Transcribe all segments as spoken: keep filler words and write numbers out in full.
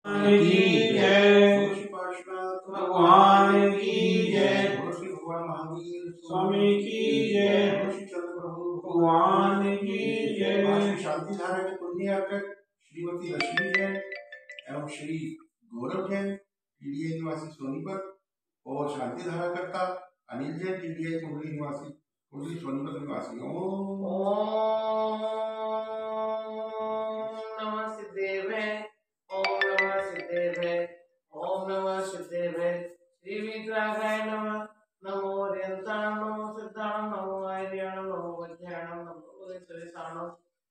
की जय, भगवान की जय, भगवान महावीर स्वामी की जय, भगवान की जय। शांति धारा के पुण्य अर्चक श्रीमती लक्ष्मी जैन एवं श्री गौरव जैन टीडीआई निवासी सोनीपत और शांति धारा करता अनिल जैन टीडीआई कुंडली निवासी कुंडली सोनीपत निवासी। ओम नमः सिद्धेवे, ओम नमः सिद्धेवे, ओम नमः सिद्धेवे। श्री विग्रहाय नमः। नमो ओरियंताणं, नमो सिद्धाणं, नमो आर्याणं, नमो वज्राणं, नमो सुरेशाणं।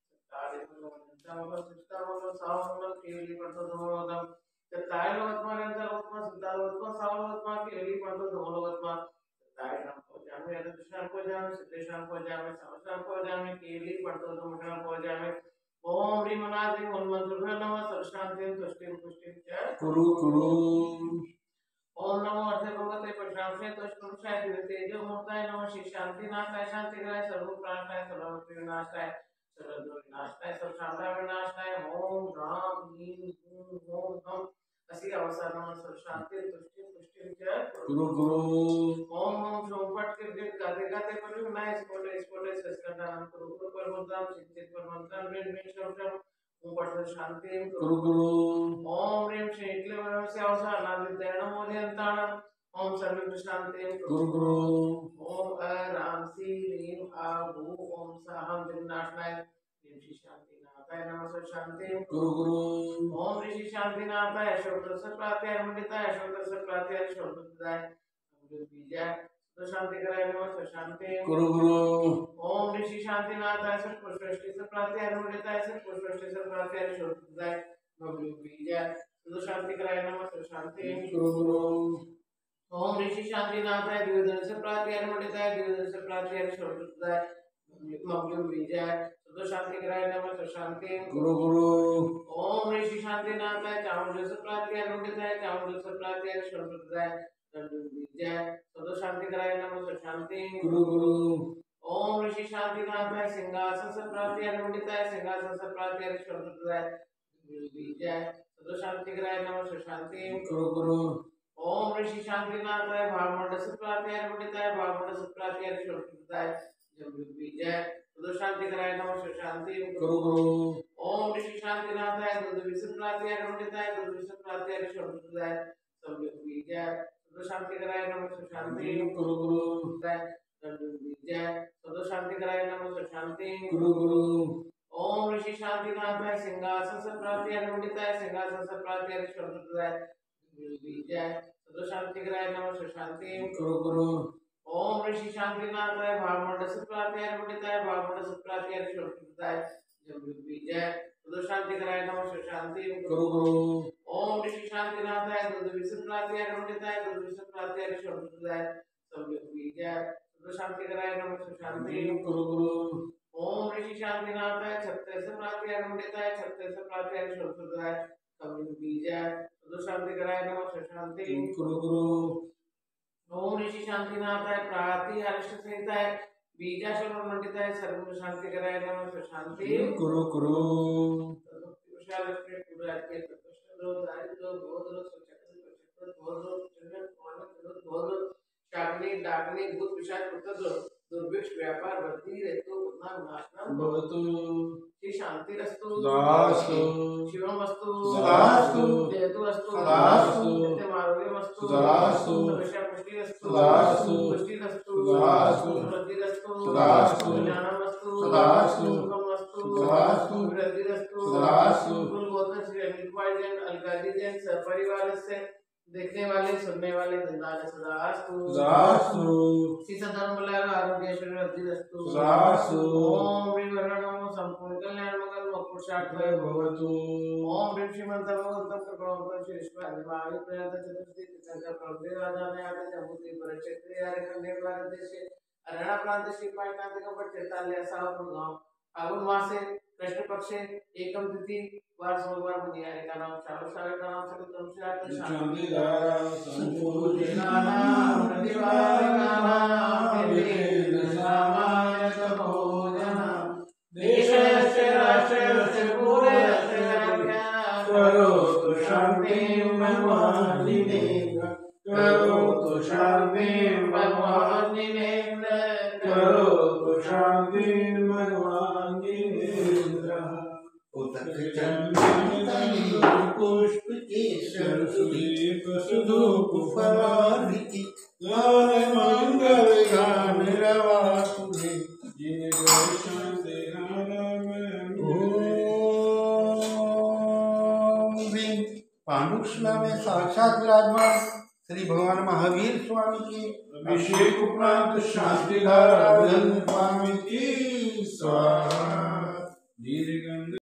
सिद्धारणं सिद्धारणं सावरणं केवली पंचधोमोदम। सिद्धारणं वत्मानंतर वत्मा सिद्धारणं वत्मा सावरणं वत्मा केवली पंचधोमोदम वत्मा। सिद्धारणं को जामे अदृष्टान को जामे सिद्धेशान को जामे सावशान को जामे केवली पंचधोमोदम को जामे। ओम ह्रीं मनादि मूलमंत्र नमः सर्वशांतिं तुष्टिं पुष्टिं च कुरु कुरु। ओम नमो अर्थे भगवते प्रशांते तुष्टुंशाय दिव्यतेजो मूर्ताय नमः। श्री शांतिनाथाय शांतिग्राय सर्वप्राणाय सर्वभूत विनाशाय सर्वदोष विनाशाय सर्वशांताय विनाशाय। ओम राम ह्रीं हूं ओम हम असी अवसर नमः सर्वशांति तुष्टि पुष्टि च कुरु कुरु। ओम ओम शोपट के गिर गाते गाते पर विनाश स्पोटे स्पोटे सस्कंदान कुरु कुरु परमंत्रम चित्त परमंत्रम ऋण में शब्दम ओम पट शांति कुरु कुरु। ओम ह्रीं श्री क्लीं से अवसर नादित्यणं मूल्यंताणं ओम सर्व शांति कुरु कुरु। ओम अ राम सी ह्रीं आ भू ओम साहम विनाशनाय ह्रीं श्री शांतिनाथाय नमः सर्व शांति कुरु कुरु। ओम ऋषि शांतिनाथाय शोत्रस प्रात्याय मंडिताय शोत्रस प्रात्याय शोत्रदाय बीजाय तो शांति कराय नमः सर्व शांति कुरु कुरु। ओम ऋषि शांतिनाथाय सर्व पुष्पष्टि से प्रात्याय मंडिताय सर्व पुष्पष्टि से प्रात्याय शोत्रदाय बीजाय तो शांति कराय नमः सर्व शांति कुरु कुरु। ओम ऋषि शांतिनाथाय द्विवेदन से प्रात्याय मंडिताय द्विवेदन से प्रात्याय शोत्रदाय मग्युम बीजाय तो शांति कराय नमः सर्व शांति कुरु कुरु। ओम ऋषि शांतिनाथाय चामुंड से प्रात्याय मंडिताय चामुंड से प्रात्याय शोत्रदाय बीजाय तो शांति कराय नमः सर्व शांति कुरु कुरु। ओम ऋषि शांतिनाथाय सिंहासन से प्रात्याय मंडिताय सिंहासन से प्रात्याय शोत्रदाय बीजाय तो शांति कराय नमः सर्व शांति कुरु कुरु। ओम ऋषि शांतिनाथाय भावमंड से प्रात्याय मंडिताय भावमंड से प्रात्याय शोत्रदाय बीजाय तो शांति कराय नमः सर्व शांति कुरु कुरु। ओम ऋषि शांतिनाथाय दूध विष प्रात्याय मंडिताय दूध विष प्रात्याय शोत्रदाय बीजाय तो शांति कराय नमः सर्व शांति कुरु कुरु। बीजाय तो शांति कराय नमः सर्व शांति कुरु कुरु। ओम ऋषि शांतिनाथाय सिंहासन से प्रात्याय मंडिताय सिंहासन से प्रात्याय शोत्रदाय बीजाय तो शांति कराय नमः सर्व शांति कुरु कुरु। ओम ऋषि शांतिनाथाय भावमंड से प्रात्याय मंडिताय भावमंड से प्रात्याय शोत्रदाय बीजाय तो शांति कराय नमः सर्व शांति कुरु कुरु। ओम ऋषि शांतिनाथाय दूध विष प्रात्याय मंडिताय दूध विष प्रात्याय शोत्रदाय बीजाय तो शांति कराय नमः सर्व शांति कुरु कुरु। ओम ऋषि शांतिनाथाय छत्ते से प्रात्याय मंडिताय छत्ते से प्रात्याय शोत्रदाय बीजाय तो शांति कराय नमः सर्व शांति कुरु कुरु। ओम ऋषि शांतिनाथाय प्राति हर्ष सहिताय बीजाशर मंडिताय सर्व शांति कराय नमः सर्व शांति कुरु कुरु। विशाल लक्ष्मी पूरा के तत्वष्ट दो दारिद्र बहुत लोग चक्र चक्र बहुत लोग चंद्र पावन बहुत लोग शाग्नि डाग्नि भूत विशाल पुत्र दुर्भिक्ष व्यापार वृद्धि रेतु नाम नाशनम भवतु। श्री शांति रस्तु दास्तु। शिवम अस्तु दास्तु। जयतु अस्तु दास्तु। नित्यमारोग्यम अस्तु दास्तु। सर्वशा पुष्टि अस्तु दास्तु। पुष्टि अस्तु दास्तु। वृद्धि अस्तु दास्तु। ज्ञानम अस्तु दास्तु। सुखम अस्तु दास्तु। वृद्धि अस्तु दास्तु। कुल गोत्र श्री अमित कुमार जैन अलगाजी जैन सपरिवार से देखने वाले सुनने वाले धन्यवाद सदास्तु दास्तु। सीसा धर्मलाल आरोग्यश्वरी वृद्धि अस्तु दास्तु। ओम विवरणम संपूर्ण कल्याण मंगल मोक्षार्थ भवतु। ओम ह्रीं श्रीमंत भगवंतम कृपावंतम श्री विष्णु प्रयात चतुर्थी तीर्थंकर प्रभुदेव राजाने आदि जम्बूद्वीप पर क्षेत्रीय आर्यखंडे भारत देश हरियाणा प्रांत श्री पाटनादिक पट्टेताल्य साहपुर गांव फागुन मासे कृष्ण पक्षे एकम तिथि वार सोमवार मुनियारे का नाम चालू सागर का नाम सकल शांति शांति धारा संपूर्णाना प्रतिवारकाना निर्विघ्न सामान्य भोजना देशस्य राष्ट्रस्य पूर्णस्य करो शांति। शांति भगवान जिनेन्द्र करो तो शांति भगवान जिनेन्द्र करो तो शांति भगवान जिनेन्द्र उतक चंदन तले पुष्प केसर सुदीप सुधूप फलारिति गान मंगल गान रवा तुझे जिन शांति पांडुशला में साक्षात विराजमान श्री भगवान महावीर स्वामी की अभिषेक उपरांत शांति धारा स्वामी की स्वाहा। धीरे